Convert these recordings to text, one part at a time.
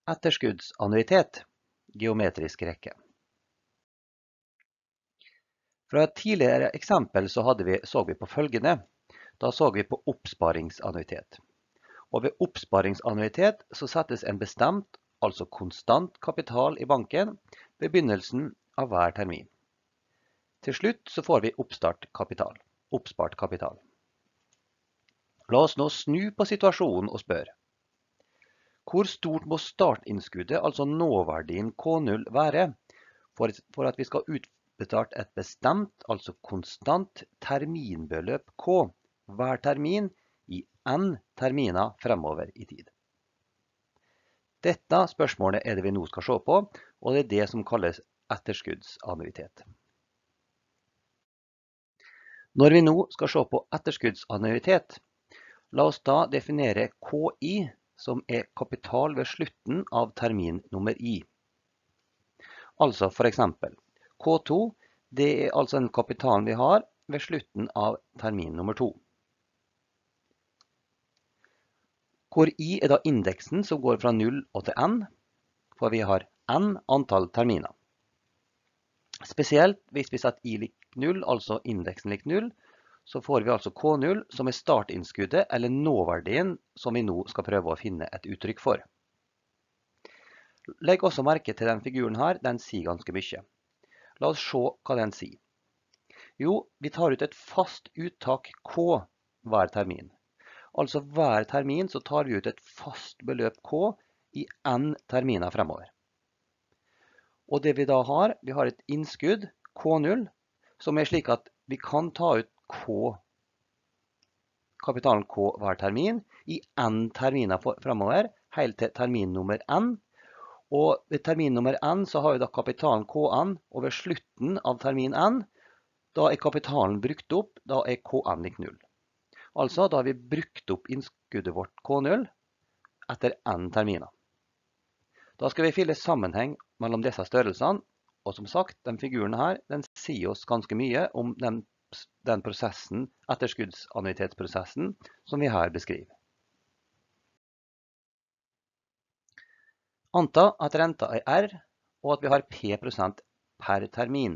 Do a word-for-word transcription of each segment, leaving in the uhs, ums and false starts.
Etterskuddsannuitet, geometrisk rekke. Fra et tidligere eksempel så, hadde vi, så vi på følgende. Da så vi på oppsparingsannuitet. Og ved oppsparingsannuitet så settes en bestemt, altså konstant kapital i banken ved begynnelsen av hver termin. Til slutt så får vi oppstart kapital, oppspart kapital. La oss nå snu på situasjonen og spørre. Hvor stort må startinnskuddet, altså nåverdien K null, være for, for at vi skal utbetalt et bestemt, altså konstant terminbeløp K hver termin i n terminer fremover i tid? Dette spørsmålet er det vi nå skal se på, og det er det som kalles etterskuddsannuitet. Når vi nå skal se på etterskuddsannuitet, la oss da definere K I, som er kapital ved slutten av termin nummer I. Altså for eksempel, K to, det er altså den kapitalen vi har ved slutten av termin nummer to. Hvor I er da indeksen som går fra null og til n, for vi har n antall terminer. Spesielt hvis vi setter I lik null, altså indeksen lik null, så får vi altså K null som er startinnskuddet eller nåverdien som vi nå skal prøve å finne et uttrykk for. Legg også merke til den figuren her, den sier ganske mye. La oss se hva den sier. Jo, vi tar ut et fast uttak K hver termin. Altså hver termin så tar vi ut et fast beløp K i n terminer fremover. Og det vi da har, vi har et innskudd K null, som er slik at vi kan ta ut K, kapitalen K hver termin i n terminer fremover, helt til termin nummer n. Og ved termin nummer n så har vi da kapitalen K n, og ved slutten av termin n, da er kapitalen brukt opp, da er K n lik null. Altså, da har vi brukt opp innskuddet vårt K null etter n terminer. Da skal vi finne sammenheng mellom disse størrelsene, og som sagt, den figuren her, den sier oss ganske mye om den, den prosessen, etterskuddsannuitetsprosessen, som vi her beskriver. Anta at renta er R, og at vi har P prosent per termin.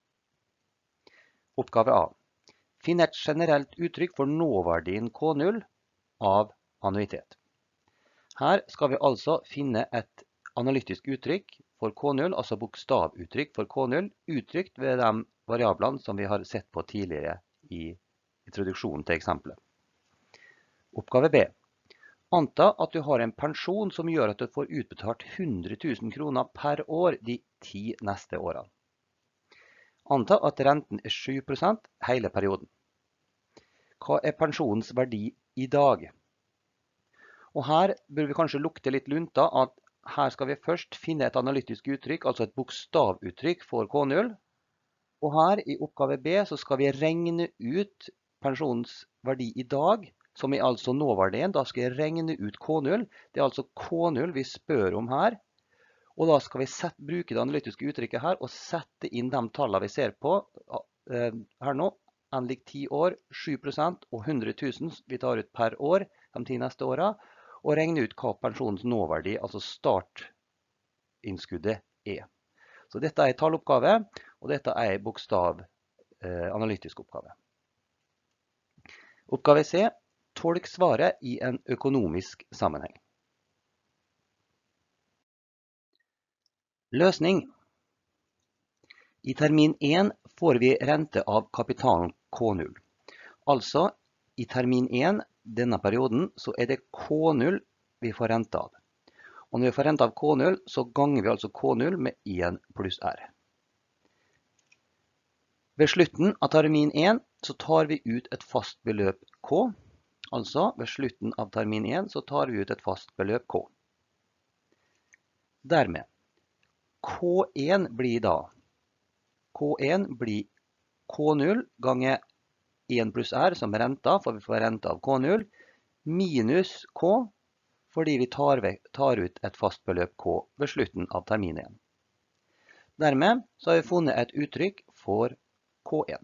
Oppgave A. Finn et generelt uttrykk for nåverdien K null av annuitet. Her skal vi altså finne et analytisk uttrykk for K null, altså bokstavuttrykk for K null, uttrykt ved de variablene som vi har sett på tidligere i introduksjonen til eksempelet. Oppgave B. Anta at du har en pensjon som gjør at du får utbetalt hundre tusen kroner per år de ti neste årene. Anta at renten er sju prosent hele perioden. Hva er pensjonens verdi i dag? Og her bør vi kanskje lukte litt lunta at her skal vi først finne et analytisk uttrykk, altså et bokstavuttrykk for K null. Og her i oppgave B så skal vi regne ut pensjonens verdi i dag, som er altså nåverdien. Da skal jeg regne ut K null. Det er altså K null vi spør om her. Og da skal vi sette, bruke det analytiske uttrykket her og sette inn de tallene vi ser på eh, her nå. N lik ti år, sju prosent og hundre tusen vi tar ut per år de ti neste årene. Og regne ut hva pensjonens nåverdi, altså startinnskuddet, er. Så dette er en talloppgave, og dette er en bokstav eh, analytisk oppgave. Oppgave C. Tolk svaret i en økonomisk sammenheng. Løsning. I termin én får vi rente av kapitalen K null. Altså, i termin én, denne perioden, så er det K null vi får rente av. Og når vi får rente av K null, så ganger vi altså K null med én pluss R. Ved slutten av termin én så tar vi ut et fast beløp K. Altså, ved slutten av termin én så tar vi ut et fast beløp K. Dermed, K én blir da, K én blir K null ganger én pluss R som er renta, for vi får rente av K null, minus K, fordi vi tar, tar ut et fast beløp K ved slutten av termin én. Dermed så har vi funnet et uttrykk for K én.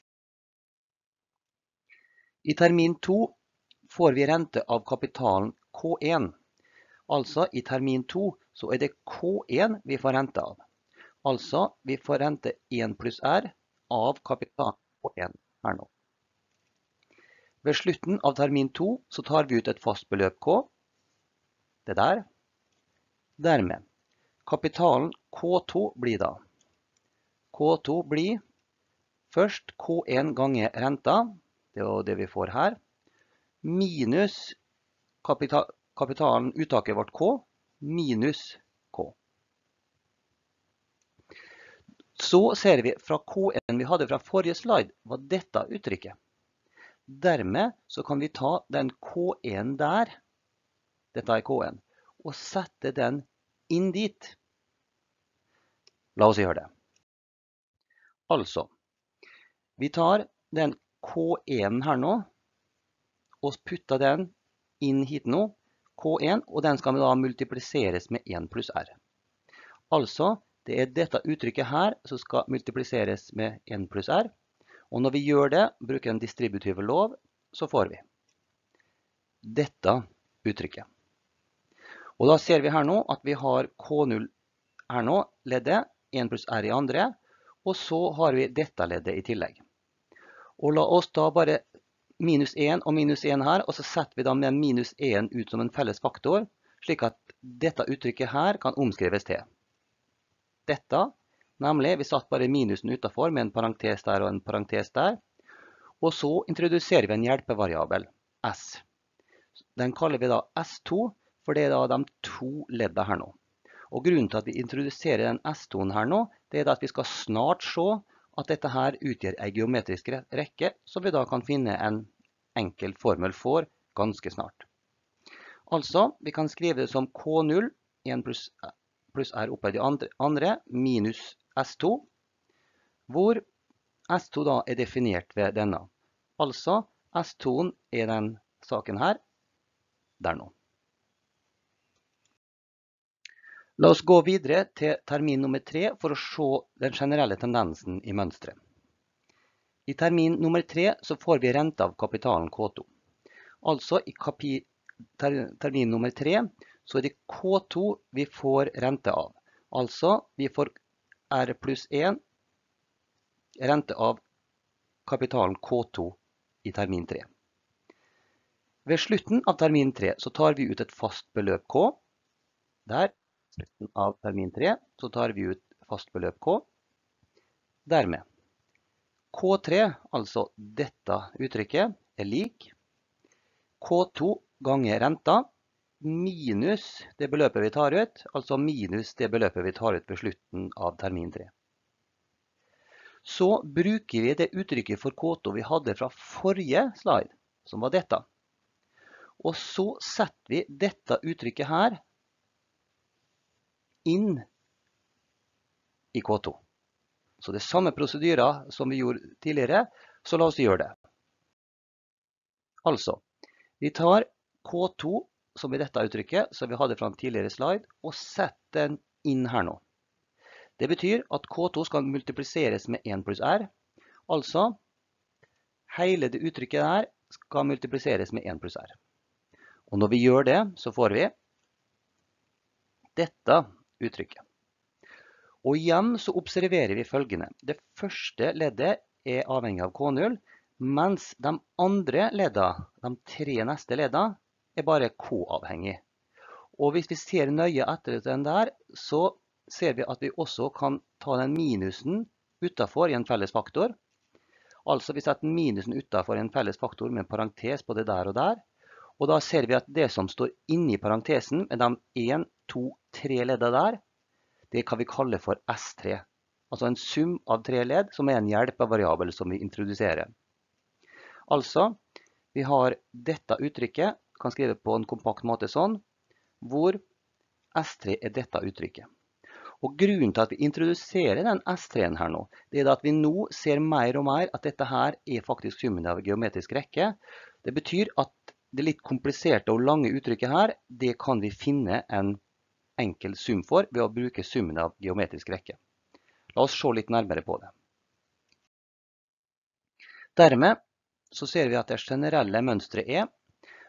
I termin to får vi rente av kapitalen K en. Altså i termin to så er det K en vi får rente av. Altså vi får rente en pluss R av kapital K en her nå. Ved slutten av termin to så tar vi ut et fast beløp K. Det der. Dermed. Kapitalen K to blir da. K to blir først K en ganger renta. Det er det vi får her. Minus kapital, kapitalen uttaket vårt K. Minus K. Så ser vi fra K en vi hadde fra forrige slide, var dette uttrykket. Dermed så kan vi ta den K en der, dette er K en, og sette den inn dit. La oss gjøre det. Altså, vi tar den K en her nå, og putter den inn hit nå, K en, og den skal vi da multipliseres med en pluss R. Altså, det er dette uttrykket her som skal multipliseres med en pluss R. Og når vi gjør det, bruker en distributive lov, så får vi dette uttrykket. Og da ser vi her nå at vi har K null her nå, leddet, en pluss R i andre, og så har vi dette leddet i tillegg. Og la oss da bare minus en og minus en her, og så setter vi da med minus en ut som en felles faktor, slik at dette uttrykket her kan omskrives til. Dette, nemlig vi satt bare minusen utenfor med en parentes der og en parentes der, og så introduserer vi en hjelpevariabel, S. Den kaller vi da S to, for det er da de to leddene her nå. Og grunnen til at vi introduserer den S to-en her nå, det er at vi skal snart se at dette her utgjør en geometrisk rekke, som vi da kan finne en enkel formel for ganske snart. Altså, vi kan skrive det som K null, en pluss, pluss R oppe i de andre, andre, minus S to, hvor S to da er definert ved denne. Altså, S to-en er den saken her, der nå. La oss gå videre til termin nummer tre for å se den generelle tendensen i mønstret. I termin nummer tre så får vi rente av kapitalen K to. Altså i kapi, ter, termin nummer tre så er det K to vi får rente av. Altså vi får R pluss en rente av kapitalen K to i termin tre. Ved slutten av termin tre så tar vi ut et fast beløp K. Der. Slutten av termin tre, så tar vi ut fast beløp K. Dermed, K tre, altså dette uttrykket, er lik K to ganger renta minus det beløpet vi tar ut, altså minus det beløpet vi tar ut ved slutten av termin tre. Så bruker vi det uttrykket for K to vi hadde fra forrige slide, som var dette. Og så setter vi dette uttrykket her inn i K to. Så det er samme prosedyrer som vi gjorde tidligere, så la oss gjøre det. Altså, vi tar K to, som i dette uttrykket, som vi hadde fra en tidligere slide, og setter den inn her nå. Det betyr at K to skal multipliseres med en pluss R. Altså, hele det uttrykket her skal multipliseres med en pluss R. Og når vi gjør det, så får vi dette uttrykket. Og igjen så observerer vi følgende. Det første leddet er avhengig av K null, mens de andre leddene, de tre neste leddene, er bare K-avhengig. Og hvis vi ser nøye etter den der, så ser vi at vi også kan ta den minusen utenfor i en felles faktor. Altså vi setter minusen utenfor i en felles faktor med en parentes på det der og der. Og da ser vi at det som står inne i parentesen med de en, to, tre ledder der, det kan vi kalle for S tre. Altså en sum av tre ledd som er en hjelpevariabel som vi introduserer. Altså, vi har dette uttrykket, kan skrive på en kompakt måte sånn, hvor S tre er dette uttrykket. Og grunnen til at vi introduserer den S tre-en her nå, det er at vi nå ser mer og mer at dette her er faktisk summen av geometrisk rekke. Det betyr at det litt kompliserte og lange uttrykket her, det kan vi finne en enkel sum for ved å bruke summen av geometrisk rekke. La oss se litt nærmere på det. Dermed så ser vi at det generelle mønstret er,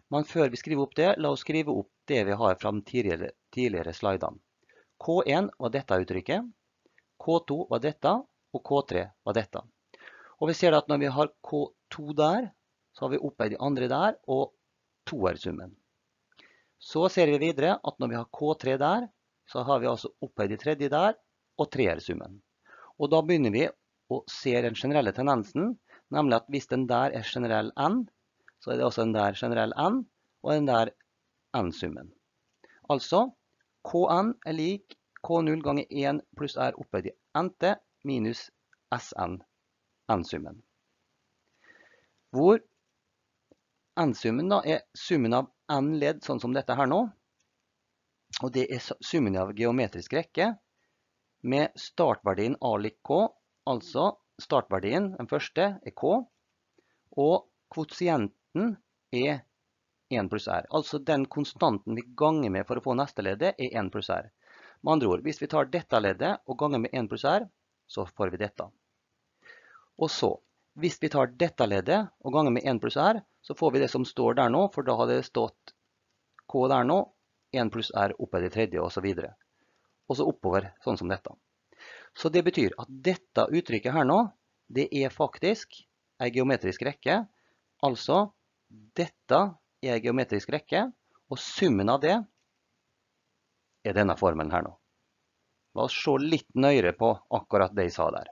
Men før vi skriver opp det, la oss skrive opp det vi har fra de tidligere, tidligere slidene. K en var dette uttrykket, K to var dette, og K tre var dette. Og vi ser at når vi har K to der, så har vi opphøyd de andre der, og toersummen. Så ser vi videre at når vi har K tre der, så har vi altså opphøyd de tredje der, og treersummen. Og da begynner vi å se den generelle tendensen, nemlig at hvis den der er generell n, så er det også den der generell n, og den der n-summen. Altså, Kn er lik K null ganger en pluss r opphøyd i n-te minus Sn, n-summen. Hvor n-summen da er summen av n-ledd, sånn som dette her nå. Og det er summen av geometrisk rekke med startverdien a lik k, altså startverdien, den første, er k, og kvotienten er en pluss r. Altså den konstanten vi ganger med for å få neste leddet er en pluss r. Med andre ord, hvis vi tar dette leddet og ganger med en pluss r, så får vi dette. Og så, hvis vi tar dette leddet og ganger med en pluss r, så får vi det som står der nå, for da hadde det stått k der nå, en pluss r oppe i det tredje, og så videre. Og så oppover, sånn som dette. Så det betyr at dette uttrykket her nå, det er faktisk en geometrisk rekke. Altså, dette er en geometrisk rekke, og summen av det er denne formelen her nå. La oss se litt nøyere på akkurat det jeg sa der.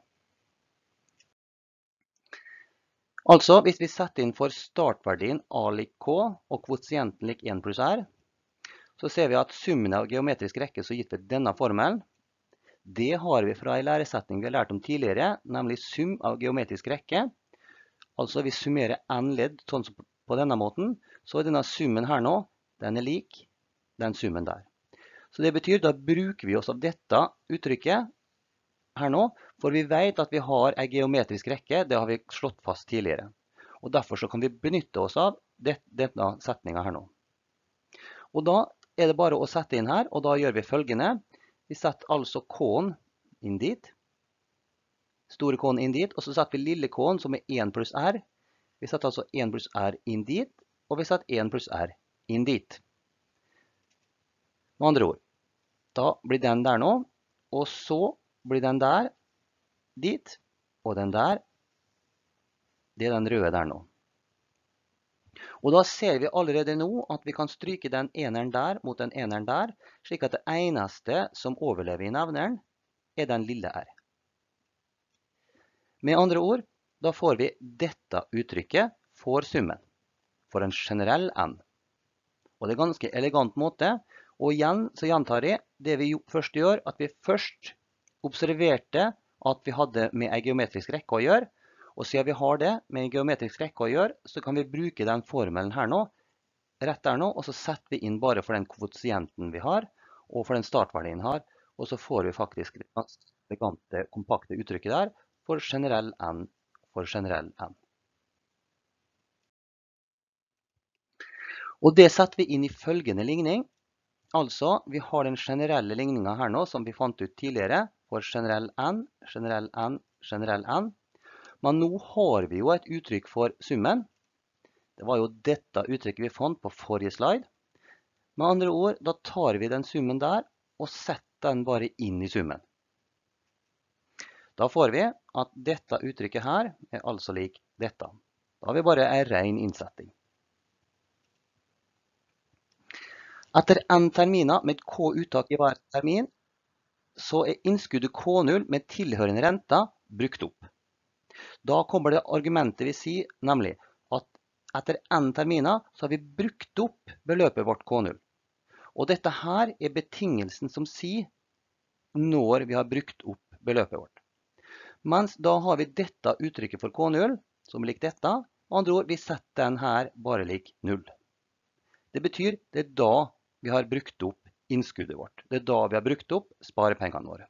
Altså, hvis vi setter inn for startverdien a lik k og kvotienten lik en pluss r, så ser vi at summen av geometrisk rekke så gitt ved denne formelen, det har vi fra en læresetning vi har lært om tidligere, nemlig sum av geometrisk rekke. Altså vi summerer n-ledd sånn som på denne måten, så er denne summen her nå, den er lik den summen der. Så det betyr, da bruker vi oss av dette uttrykket her nå, for vi vet at vi har en geometrisk rekke, det har vi slått fast tidligere. Og derfor så kan vi benytte oss av det, denne setningen her nå. Og da er det bare å sette inn her, og da gjør vi følgende. Vi setter altså k-en inn dit, store k-en inn dit, og så setter vi lille k-en som er en pluss r. Vi setter altså en pluss r inn dit, og vi setter en pluss r inn dit. Med andre ord, da blir den der nå, og så blir den der dit, og den der, det er den røde der nå. Og da ser vi allerede nå at vi kan stryke den eneren der mot den eneren der, slik at det eneste som overlever i nevneren er den lille r. Med andre ord, da får vi dette uttrykket for summen, for en generell n. Og det er en ganske elegant måte, og igjen så gjentar jeg det vi først gjør, at vi først observerte at vi hadde med en geometrisk rekke å gjøre, og siden vi har det med en geometrisk rekke å gjøre, så kan vi bruke den formelen her nå, rett der nå, og så setter vi inn bare for den kvotienten vi har, og for den startverdien vi har, og så får vi faktisk det elegante, kompakte uttrykket der for generell n, for generell n. Og det setter vi inn i følgende ligning. Altså, vi har den generelle ligningen her nå, som vi fant ut tidligere, for generell n, generell n, generell n. Men nå har vi jo et uttrykk for summen. Det var jo dette uttrykket vi fant på forrige slide. Med andre ord, da tar vi den summen der, og setter den bare inn i summen. Da får vi at dette uttrykket her er altså lik dette. Da har vi bare en ren innsetting. Etter n terminer med k-uttak i hver termin, så er innskuddet k null med tilhørende renter brukt opp. Da kommer det argumentet vi sier, nemlig at etter n terminer så har vi brukt opp beløpet vårt k null. Og dette her er betingelsen som sier når vi har brukt opp beløpet vårt. Mens da har vi dette uttrykket for k null, som lik dette, og andre ord, vi setter den her bare lik null. Det betyr det er da vi har brukt opp innskuddet vårt. Det er da vi har brukt opp sparepengene våre.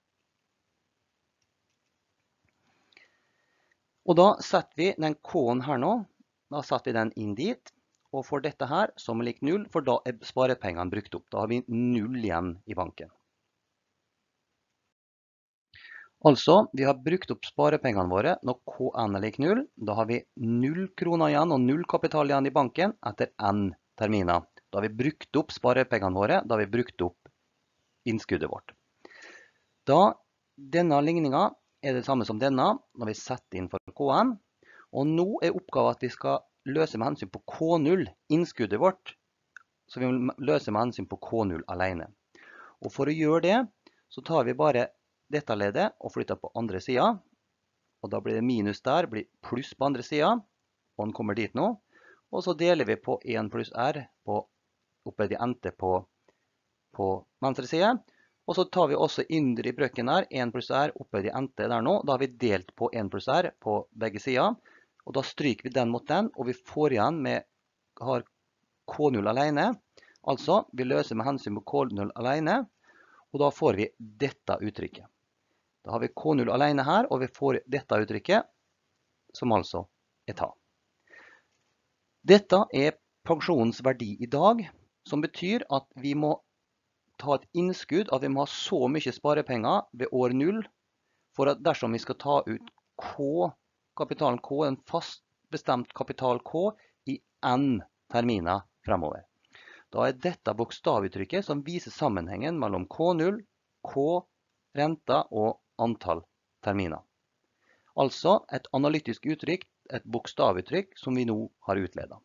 Og da setter vi den k-en her nå, da setter vi den inn dit, og får dette her som er lik null, for da er sparepengene brukt opp. Da har vi null igjen i banken. Altså, vi har brukt opp sparepengene våre når K N er lik null. Da har vi null kroner igjen og null kapital igjen i banken etter N terminer. Da har vi brukt opp sparepengene våre, da har vi brukt opp innskuddet vårt. Da denne ligningen er det samme som denne når vi setter inn for K N. Og nå er oppgaven at vi skal løse med hensyn på K null, innskuddet vårt. Så vi må løse med hensyn på K null alene. Og for å gjøre det, så tar vi bare dette leddet og flytter på andre siden. Og da blir det minus der, blir pluss på andre siden. Og den kommer dit nå. Og så deler vi på en pluss R på opphøyd i ente på, på venstre side. Og så tar vi også indre i brøkken her, en pluss R opphøyd i ente der nå. Da har vi delt på en pluss R på begge sider. Og da stryker vi den mot den, og vi får igjen med, har K null alene. Altså, vi løser med hensyn på K null alene, og da får vi dette uttrykket. Da har vi K null alene her, og vi får dette uttrykket, som altså er ta. Dette er pensjonens verdi i dag, som betyr at vi må ta et innskudd, at vi må ha så mye sparepenger ved år null, for at dersom vi skal ta ut K, kapitalen K, en fast bestemt kapital K, i N terminer fremover. Da er dette bokstavuttrykket som viser sammenhengen mellom K null, K, renta og antall terminer. Altså et analytisk uttrykk, et bokstavuttrykk som vi nå har utledet.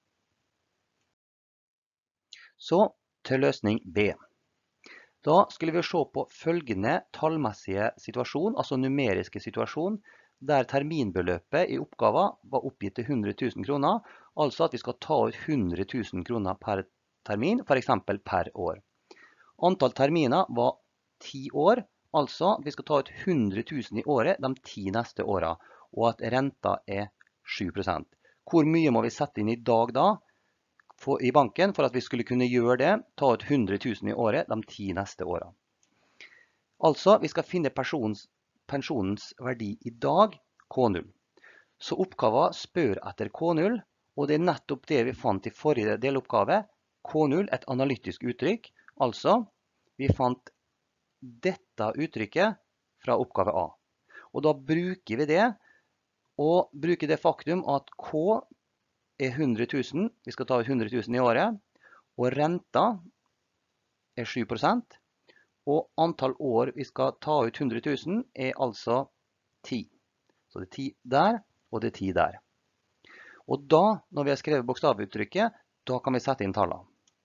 Så til løsning B. Da skulle vi se på følgende tallmessige situasjon, altså numeriske situasjon, der terminbeløpet i oppgaven var oppgitt til hundre tusen kroner, altså at vi skal ta ut hundre tusen kroner per termin, for eksempel per år. Antall terminer var ti år, altså at vi skal ta ut hundre tusen i året de ti neste årene, og at renta er sju prosent. Hvor mye må vi sette inn i dag da, for, i banken, for at vi skulle kunne gjøre det, ta ut hundre tusen i året de ti neste årene? Altså, vi skal finne persons, pensjonens verdi i dag, K null. Så oppgaven spør etter K null, og det er nettopp det vi fant i forrige deloppgave, K null, et analytisk uttrykk, altså vi fant dette uttrykket fra oppgave A. Og da bruker vi det, og bruker det faktum at K er hundre tusen, vi skal ta ut hundre tusen i året, og renta er sju prosent, og antall år vi skal ta ut hundre tusen er altså ti. Så det er ti der, og det er ti der. Og da, når vi har skrevet bokstavuttrykket, da kan vi sette inn tallene.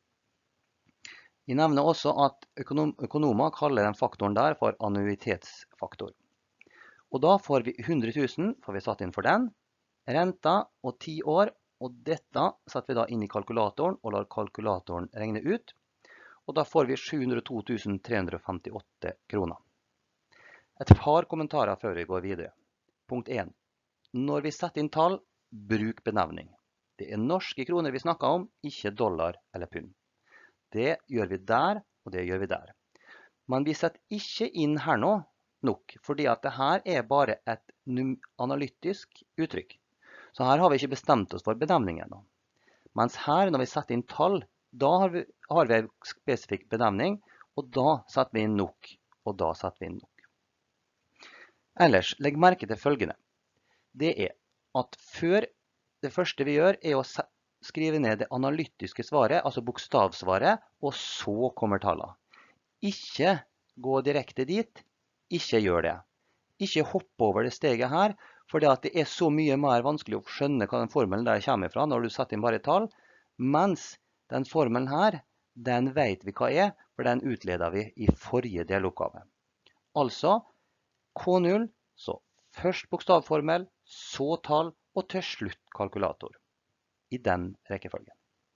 Vi nevner også at økonom økonomer kaller den faktoren der for annuitetsfaktor. Og da får vi hundre tusen, får vi satt inn for den, renta og ti år, og dette setter vi da inn i kalkulatoren og lar kalkulatoren regne ut. Og da får vi sju hundre og to tusen tre hundre og femtiåtte kroner. Et par kommentarer før vi går videre. Punkt en. Når vi setter inn tall, bruk benevning. Det er norske kroner vi snakker om, ikke dollar eller pund. Det gjør vi der, og det gjør vi der. Men vi setter ikke inn her nå nok, fordi at det her er bare et analytisk uttrykk. Så her har vi ikke bestemt oss for benevningen nå. Mens her, når vi setter inn tall, da har vi, har vi en spesifikk benevning, og da setter vi inn nok, og da setter vi inn nok. Ellers, legg merke til følgende. Det er at før det første vi gjør er å skrive ned det analytiske svaret, altså bokstavsvaret, og så kommer tallene. Ikke gå direkte dit, ikke gjør det. Ikke hoppe over det steget her, for det er så mye mer vanskelig å skjønne hva den formelen der kommer fra når du setter inn bare tall, mens den formelen her, den vet vi hva er, for den utleder vi i forrige deloppgave. Altså, K null, så først bokstavformel, så tall, og til slutt kalkulator. I den rekkefølgen.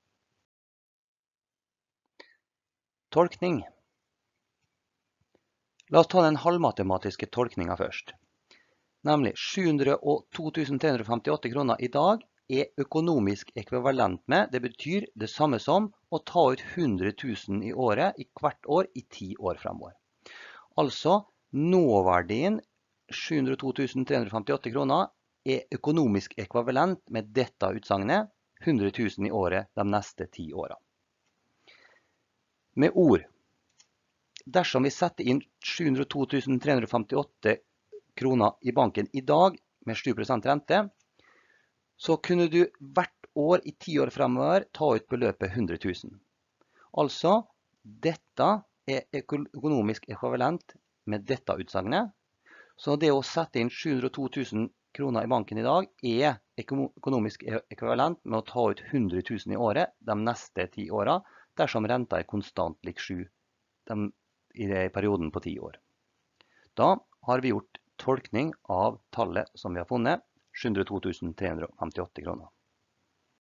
Tolkning. La oss ta den halvmatematiske tolkningen først. Nemlig sju hundre og to tusen tre hundre og femtiåtte kroner i dag er økonomisk ekvivalent med, det betyr det samme som å ta ut hundre tusen i året i hvert år i ti år fremover. Altså, nåverdien sju hundre og to tusen tre hundre og femtiåtte kroner er økonomisk ekvivalent med dette utsagnet, hundre tusen i året de neste ti årene. Med ord, dersom vi setter inn sju hundre og to tusen tre hundre og femtiåtte kroner i banken i dag med sju prosent rente, så kunne du hvert år i ti år fremover ta ut beløpet hundre tusen. Altså, dette er økonomisk ekvivalent med dette utsagnet. Så det å sette inn sju hundre og to tusen kroner i banken i dag er økonomisk ekvivalent med å ta ut hundre tusen i året de neste ti årene, dersom renta er konstant lik sju i perioden på ti år. Da har vi gjort tolkning av tallet som vi har funnet, sju hundre og to tusen tre hundre og femtiåtte kroner.